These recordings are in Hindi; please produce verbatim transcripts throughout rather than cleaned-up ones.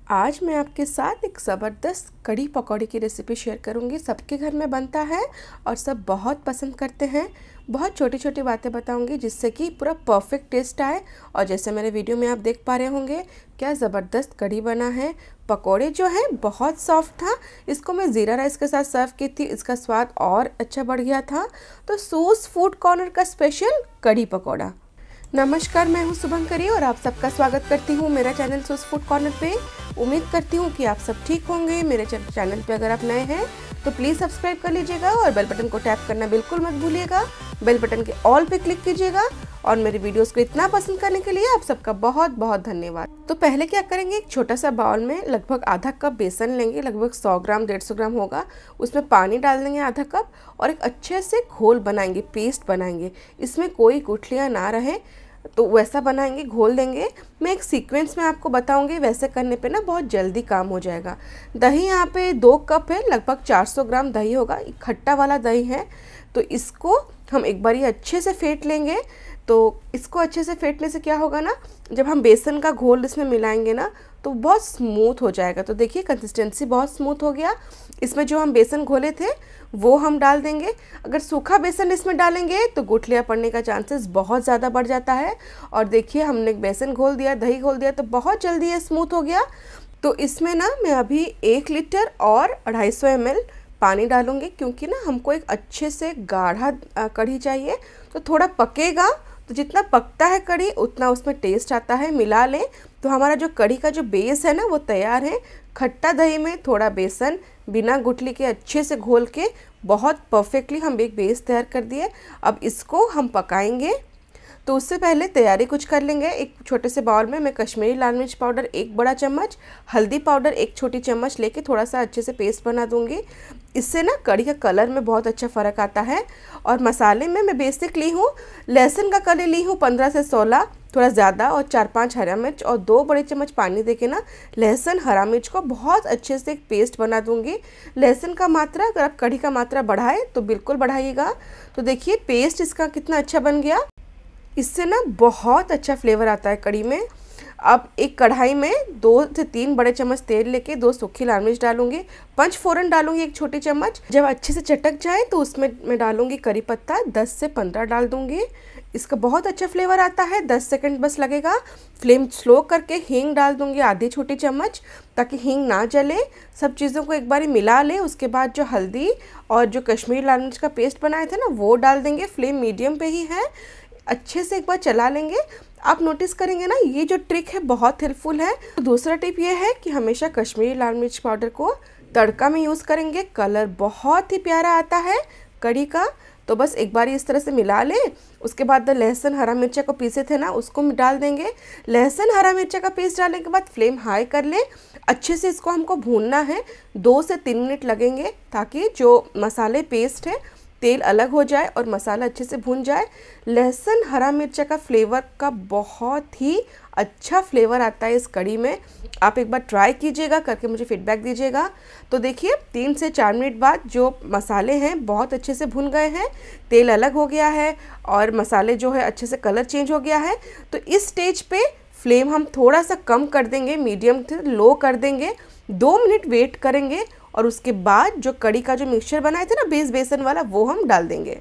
आज मैं आपके साथ एक ज़बरदस्त कढ़ी पकौड़े की रेसिपी शेयर करूंगी। सबके घर में बनता है और सब बहुत पसंद करते हैं। बहुत छोटी छोटी बातें बताऊंगी जिससे कि पूरा परफेक्ट टेस्ट आए। और जैसे मेरे वीडियो में आप देख पा रहे होंगे क्या ज़बरदस्त कढ़ी बना है। पकौड़े जो हैं बहुत सॉफ्ट था। इसको मैं ज़ीरा राइस के साथ सर्व की थी, इसका स्वाद और अच्छा बढ़ गया था। तो सूस फूड कॉर्नर का स्पेशल कढ़ी पकौड़ा। नमस्कार, मैं हूं शुभंकरी और आप सबका स्वागत करती हूं मेरा चैनल सूस फूड कॉर्नर पे। उम्मीद करती हूं कि आप सब ठीक होंगे। मेरे चैनल पे अगर आप नए हैं तो प्लीज़ सब्सक्राइब कर लीजिएगा और बेल बटन को टैप करना बिल्कुल मत भूलिएगा। बेल बटन के ऑल पे क्लिक कीजिएगा। और मेरे वीडियोस को इतना पसंद करने के लिए आप सबका बहुत बहुत धन्यवाद। तो पहले क्या करेंगे, एक छोटा सा बाउल में लगभग आधा कप बेसन लेंगे, लगभग सौ ग्राम डेढ़ सौ ग्राम होगा। उसमें पानी डाल देंगे आधा कप और एक अच्छे से घोल बनाएंगे, पेस्ट बनाएंगे। इसमें कोई गुठलियाँ ना रहे तो वैसा बनाएंगे, घोल देंगे। मैं एक सीक्वेंस में आपको बताऊंगी, वैसे करने पे ना बहुत जल्दी काम हो जाएगा। दही यहाँ पे दो कप है, लगभग चार सौ ग्राम दही होगा। खट्टा वाला दही है तो इसको हम एक बार ये अच्छे से फेंट लेंगे। तो इसको अच्छे से फेंटने से क्या होगा ना, जब हम बेसन का घोल इसमें मिलाएंगे ना तो बहुत स्मूथ हो जाएगा। तो देखिए कंसिस्टेंसी बहुत स्मूथ हो गया। इसमें जो हम बेसन घोले थे वो हम डाल देंगे। अगर सूखा बेसन इसमें डालेंगे तो गुठलियाँ पड़ने का चांसेस बहुत ज़्यादा बढ़ जाता है। और देखिए हमने बेसन घोल दिया, दही घोल दिया तो बहुत जल्दी ये स्मूथ हो गया। तो इसमें ना मैं अभी एक लीटर और अढ़ाई सौ एम एल पानी डालूँगी, क्योंकि ना हमको एक अच्छे से गाढ़ा कढ़ी चाहिए। तो थोड़ा पकेगा तो जितना पकता है कढ़ी उतना उसमें टेस्ट आता है। मिला लें तो हमारा जो कढ़ी का जो बेस है ना वो तैयार है। खट्टा दही में थोड़ा बेसन बिना गुठली के अच्छे से घोल के बहुत परफेक्टली हम एक बेस तैयार कर दिए। अब इसको हम पकाएंगे। तो उससे पहले तैयारी कुछ कर लेंगे। एक छोटे से बाउल में मैं कश्मीरी लाल मिर्च पाउडर एक बड़ा चम्मच, हल्दी पाउडर एक छोटी चम्मच लेके थोड़ा सा अच्छे से पेस्ट बना दूंगी। इससे ना कढ़ी का कलर में बहुत अच्छा फ़र्क आता है। और मसाले में मैं बेसिक ली हूँ, लहसुन का कली ली हूँ पंद्रह से सोलह, थोड़ा ज़्यादा, और चार पांच हरा मिर्च और दो बड़े चम्मच पानी देके ना लहसुन हरा मिर्च को बहुत अच्छे से एक पेस्ट बना दूंगी। लहसुन का मात्रा अगर आप कढ़ी का मात्रा बढ़ाए तो बिल्कुल बढ़ाइएगा। तो देखिए पेस्ट इसका कितना अच्छा बन गया। इससे ना बहुत अच्छा फ्लेवर आता है कढ़ी में। अब एक कढ़ाई में दो से तीन बड़े चम्मच तेल लेके दो सूखी लाल मिर्च डालूंगी, पंच फोरन डालूंगी एक छोटी चम्मच। जब अच्छे से चटक जाए तो उसमें मैं डालूंगी करी पत्ता दस से पंद्रह डाल दूंगी। इसका बहुत अच्छा फ्लेवर आता है। दस सेकंड बस लगेगा। फ्लेम स्लो करके हींग डाल दूंगी आधी छोटी चम्मच, ताकि हींग ना जले। सब चीज़ों को एक बार मिला ले। उसके बाद जो हल्दी और जो कश्मीरी लाल मिर्च का पेस्ट बनाए थे ना वो डाल देंगे। फ्लेम मीडियम पे ही है। अच्छे से एक बार चला लेंगे। आप नोटिस करेंगे ना ये जो ट्रिक है बहुत हेल्पफुल है। तो दूसरा टिप ये है कि हमेशा कश्मीरी लाल मिर्च पाउडर को तड़का में यूज़ करेंगे। कलर बहुत ही प्यारा आता है कढ़ी का। तो बस एक बार इस तरह से मिला लें। उसके बाद लहसुन हरा मिर्चा को पीसे थे ना उसको डाल देंगे। लहसुन हरा मिर्चा का पेस्ट डालने के बाद फ्लेम हाई कर लें। अच्छे से इसको हमको भूनना है, दो से तीन मिनट लगेंगे, ताकि जो मसाले पेस्ट है तेल अलग हो जाए और मसाला अच्छे से भून जाए। लहसुन हरा मिर्चा का फ्लेवर का बहुत ही अच्छा फ्लेवर आता है इस कढ़ी में। आप एक बार ट्राई कीजिएगा, करके मुझे फीडबैक दीजिएगा। तो देखिए तीन से चार मिनट बाद जो मसाले हैं बहुत अच्छे से भुन गए हैं, तेल अलग हो गया है और मसाले जो है अच्छे से कलर चेंज हो गया है। तो इस स्टेज पे फ्लेम हम थोड़ा सा कम कर देंगे, मीडियम से लो कर देंगे। दो मिनट वेट करेंगे और उसके बाद जो कढ़ी का जो मिक्सचर बनाए थे ना बेस बेसन वाला वो हम डाल देंगे।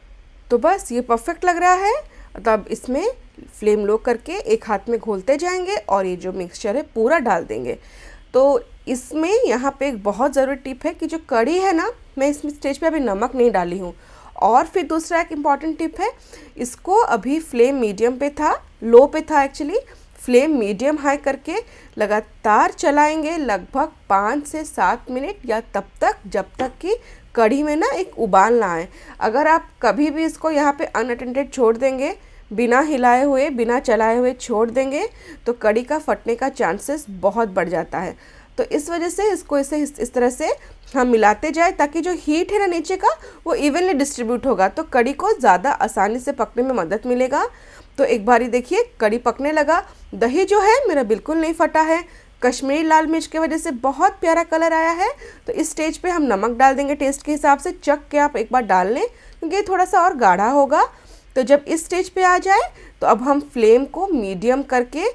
तो बस ये परफेक्ट लग रहा है। तब इसमें फ्लेम लो करके एक हाथ में घोलते जाएंगे और ये जो मिक्सचर है पूरा डाल देंगे। तो इसमें यहाँ पे एक बहुत ज़रूरी टिप है कि जो कढ़ी है ना, मैं इस स्टेज पे अभी नमक नहीं डाली हूँ। और फिर दूसरा एक इम्पॉर्टेंट टिप है, इसको अभी फ्लेम मीडियम पे था, लो पे था एक्चुअली। फ्लेम मीडियम हाई करके लगातार चलाएंगे लगभग पाँच से सात मिनट, या तब तक जब तक कि कढ़ी में ना एक उबाल ना आए। अगर आप कभी भी इसको यहाँ पे अनअटेंडेड छोड़ देंगे, बिना हिलाए हुए बिना चलाए हुए छोड़ देंगे, तो कढ़ी का फटने का चांसेस बहुत बढ़ जाता है। तो इस वजह से इसको इसे इस, इस तरह से हम मिलाते जाए, ताकि जो हीट है ना नीचे का वो इवनली डिस्ट्रीब्यूट होगा, तो कढ़ी को ज़्यादा आसानी से पकने में मदद मिलेगा। तो एक बारी देखिए कढ़ी पकने लगा। दही जो है मेरा बिल्कुल नहीं फटा है। कश्मीरी लाल मिर्च की वजह से बहुत प्यारा कलर आया है। तो इस स्टेज पे हम नमक डाल देंगे टेस्ट के हिसाब से। चख के आप एक बार डाल लें, क्योंकि ये थोड़ा सा और गाढ़ा होगा। तो जब इस स्टेज पे आ जाए तो अब हम फ्लेम को मीडियम करके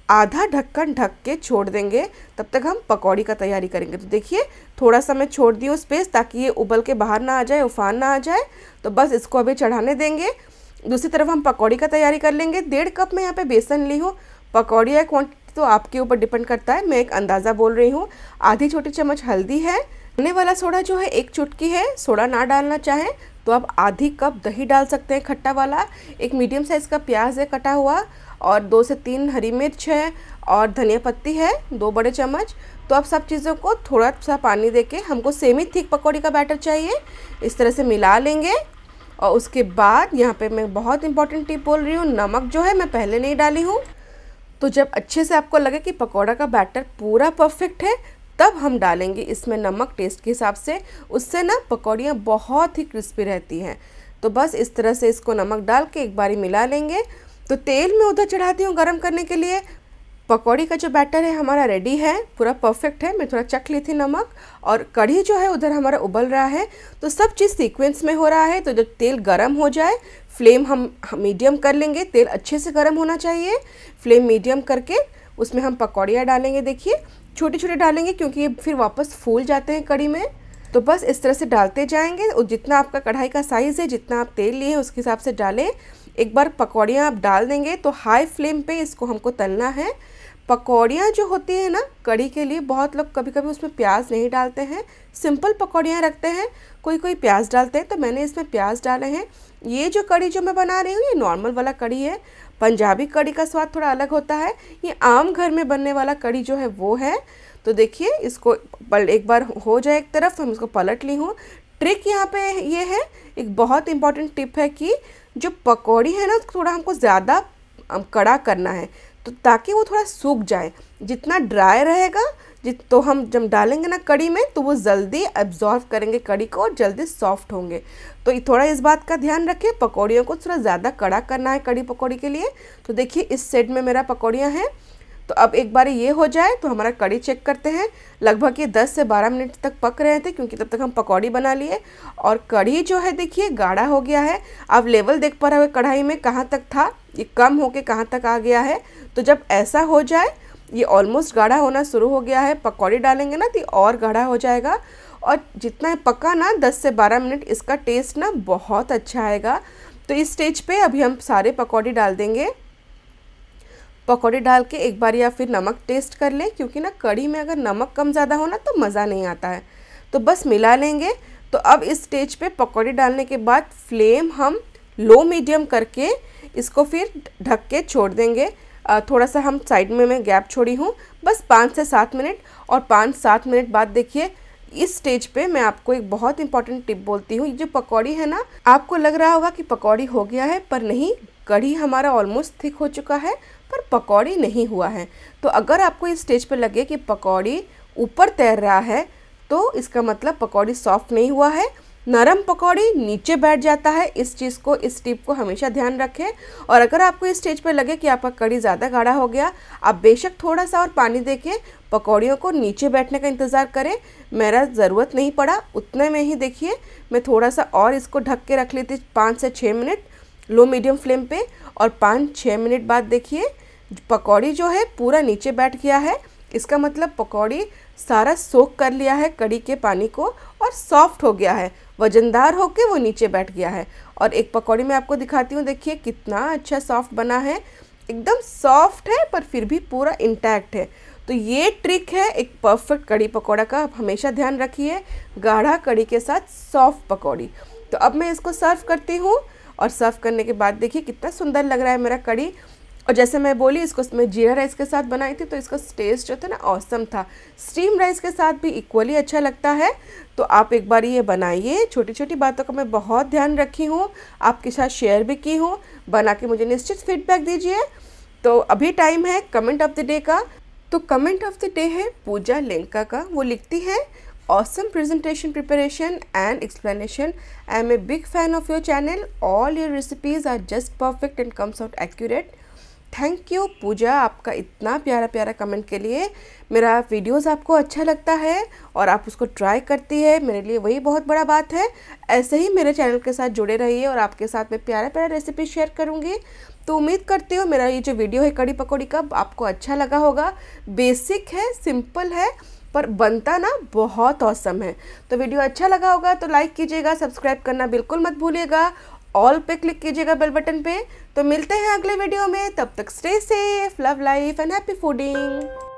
आधा ढक्कन ढक के छोड़ देंगे, तब तक हम पकौड़ी का तैयारी करेंगे। तो देखिए थोड़ा सा मैं छोड़ दी हूँ स्पेस, ताकि ये उबल के बाहर ना आ जाए, उफान ना आ जाए। तो बस इसको अभी चढ़ाने देंगे। दूसरी तरफ हम पकौड़ी का तैयारी कर लेंगे। डेढ़ कप में यहाँ पे बेसन ली हूँ। पकौड़ी या क्वांटिटी तो आपके ऊपर डिपेंड करता है, मैं एक अंदाज़ा बोल रही हूँ। आधी छोटी चम्मच हल्दी है। खाने वाला सोडा जो है एक चुटकी है। सोडा ना डालना चाहें तो आप आधी कप दही डाल सकते हैं खट्टा वाला। एक मीडियम साइज़ का प्याज है कटा हुआ, और दो से तीन हरी मिर्च है, और धनिया पत्ती है दो बड़े चम्मच। तो आप सब चीज़ों को थोड़ा सा पानी देके, हमको सेमी थिक पकौड़ी का बैटर चाहिए, इस तरह से मिला लेंगे। और उसके बाद यहाँ पे मैं बहुत इंपॉर्टेंट टिप बोल रही हूँ, नमक जो है मैं पहले नहीं डाली हूँ। तो जब अच्छे से आपको लगे कि पकौड़ा का बैटर पूरा परफेक्ट है, तब हम डालेंगे इसमें नमक टेस्ट के हिसाब से। उससे ना पकौड़ियाँ बहुत ही क्रिस्पी रहती हैं। तो बस इस तरह से इसको नमक डाल के एक बारी मिला लेंगे। तो तेल मैं उधर चढ़ाती हूँ गरम करने के लिए। पकौड़ी का जो बैटर है हमारा रेडी है, पूरा परफेक्ट है। मैं थोड़ा चख ली थी नमक, और कढ़ी जो है उधर हमारा उबल रहा है। तो सब चीज़ सीक्वेंस में हो रहा है। तो जब तेल गरम हो जाए, फ्लेम हम मीडियम कर लेंगे। तेल अच्छे से गरम होना चाहिए। फ्लेम मीडियम करके उसमें हम पकौड़ियाँ डालेंगे। देखिए छोटे छोटे डालेंगे, क्योंकि ये फिर वापस फूल जाते हैं कढ़ी में। तो बस इस तरह से डालते जाएंगे। और जितना आपका कढ़ाई का साइज़ है, जितना आप तेल लिए उसके हिसाब से डालें। एक बार पकौड़ियाँ आप डाल देंगे तो हाई फ्लेम पे इसको हमको तलना है। पकौड़ियाँ जो होती है ना कढ़ी के लिए, बहुत लोग कभी कभी उसमें प्याज नहीं डालते हैं, सिंपल पकौड़ियाँ रखते हैं। कोई कोई प्याज डालते हैं, तो मैंने इसमें प्याज डाले हैं। ये जो कढ़ी जो मैं बना रही हूँ, ये नॉर्मल वाला कढ़ी है। पंजाबी कढ़ी का स्वाद थोड़ा अलग होता है। ये आम घर में बनने वाला कढ़ी जो है वो है। तो देखिए इसको एक बार हो जाए एक तरफ, तो हम इसको पलट ली हूँ। ट्रिक यहाँ पे ये है, एक बहुत इंपॉर्टेंट टिप है कि जो पकौड़ी है ना, थोड़ा हमको ज़्यादा कड़ा करना है, तो ताकि वो थोड़ा सूख जाए। जितना ड्राई रहेगा जित तो हम जब डालेंगे ना कढ़ी में, तो वो जल्दी एब्जॉर्व करेंगे कढ़ी को और जल्दी सॉफ्ट होंगे। तो थोड़ा इस बात का ध्यान रखें, पकौड़ियों को थोड़ा ज़्यादा कड़ा करना है कढ़ी पकौड़ी के लिए। तो देखिए इस सेट में मेरा पकौड़ियाँ हैं। तो अब एक बार ये हो जाए तो हमारा कढ़ी चेक करते हैं। लगभग ये दस से बारह मिनट तक पक रहे थे, क्योंकि तब तक हम पकौड़ी बना लिए। और कढ़ी जो है देखिए गाढ़ा हो गया है। आप लेवल देख पा रहे हो कढ़ाई में कहाँ तक था, ये कम होके कहाँ तक आ गया है। तो जब ऐसा हो जाए, ये ऑलमोस्ट गाढ़ा होना शुरू हो गया है, पकौड़ी डालेंगे ना तो और गाढ़ा हो जाएगा। और जितना पका ना दस से बारह मिनट, इसका टेस्ट ना बहुत अच्छा आएगा। तो इस स्टेज पे अभी हम सारे पकौड़ी डाल देंगे। पकौड़ी डाल के एक बार या फिर नमक टेस्ट कर लें, क्योंकि ना कढ़ी में अगर नमक कम ज़्यादा हो ना तो मज़ा नहीं आता है। तो बस मिला लेंगे। तो अब इस स्टेज पे पकौड़ी डालने के बाद फ्लेम हम लो मीडियम करके इसको फिर ढक के छोड़ देंगे। थोड़ा सा हम साइड में मैं गैप छोड़ी हूँ, बस पाँच से सात मिनट। और पाँच सात मिनट बाद देखिए इस स्टेज पे मैं आपको एक बहुत इंपॉर्टेंट टिप बोलती हूँ। ये जो पकौड़ी है ना, आपको लग रहा होगा कि पकौड़ी हो गया है, पर नहीं, कढ़ी हमारा ऑलमोस्ट थिक हो चुका है, पर पकौड़ी नहीं हुआ है। तो अगर आपको इस स्टेज पे लगे कि पकौड़ी ऊपर तैर रहा है, तो इसका मतलब पकौड़ी सॉफ्ट नहीं हुआ है। नरम पकौड़ी नीचे बैठ जाता है। इस चीज़ को, इस टिप को हमेशा ध्यान रखें। और अगर आपको इस स्टेज पे लगे कि आपका कढ़ी ज़्यादा गाढ़ा हो गया, आप बेशक थोड़ा सा और पानी देके पकौड़ियों को नीचे बैठने का इंतज़ार करें। मेरा ज़रूरत नहीं पड़ा, उतने में ही देखिए मैं थोड़ा सा और इसको ढक के रख ली थी पाँच से छः मिनट लो मीडियम फ्लेम पे। और पाँच छः मिनट बाद देखिए पकौड़ी जो है पूरा नीचे बैठ गया है। इसका मतलब पकौड़ी सारा सोख कर लिया है कढ़ी के पानी को, और सॉफ्ट हो गया है, वजनदार होके वो नीचे बैठ गया है। और एक पकौड़ी मैं आपको दिखाती हूँ, देखिए कितना अच्छा सॉफ्ट बना है। एकदम सॉफ्ट है पर फिर भी पूरा इंटैक्ट है। तो ये ट्रिक है एक परफेक्ट कढ़ी पकौड़ा का, आप हमेशा ध्यान रखिए। गाढ़ा कढ़ी के साथ सॉफ्ट पकौड़ी। तो अब मैं इसको सर्व करती हूँ, और सर्व करने के बाद देखिए कितना सुंदर लग रहा है मेरा कढ़ी। और जैसे मैं बोली, इसको मैं जीरा राइस के साथ बनाई थी, तो इसका टेस्ट जो था ना ऑसम था। स्टीम राइस के साथ भी इक्वली अच्छा लगता है। तो आप एक बार ये बनाइए। छोटी छोटी बातों का मैं बहुत ध्यान रखी हूँ, आपके साथ शेयर भी की हूँ। बना के मुझे निश्चित फीडबैक दीजिए। तो अभी टाइम है कमेंट ऑफ द डे का। तो कमेंट ऑफ द डे है पूजा लेंका का। वो लिखती है, awesome presentation preparation and explanation. I am a big fan of your channel. All your recipes are just perfect and comes out accurate. Thank you Pooja, आपका इतना प्यारा प्यारा कमेंट के लिए। मेरा वीडियोस आपको अच्छा लगता है और आप उसको ट्राई करती है, मेरे लिए वही बहुत बड़ा बात है। ऐसे ही मेरे चैनल के साथ जुड़े रहिए और आपके साथ मैं प्यारा प्यारा रेसिपी शेयर करूँगी। तो उम्मीद करती हूँ मेरा ये जो वीडियो है कड़ी पकौड़ी का आपको अच्छा लगा होगा। बेसिक है, सिंपल है, पर बनता ना बहुत औसम है। तो वीडियो अच्छा लगा होगा तो लाइक कीजिएगा, सब्सक्राइब करना बिल्कुल मत भूलिएगा, ऑल पे क्लिक कीजिएगा बेल बटन पे। तो मिलते हैं अगले वीडियो में, तब तक stay safe, love life and happy fooding.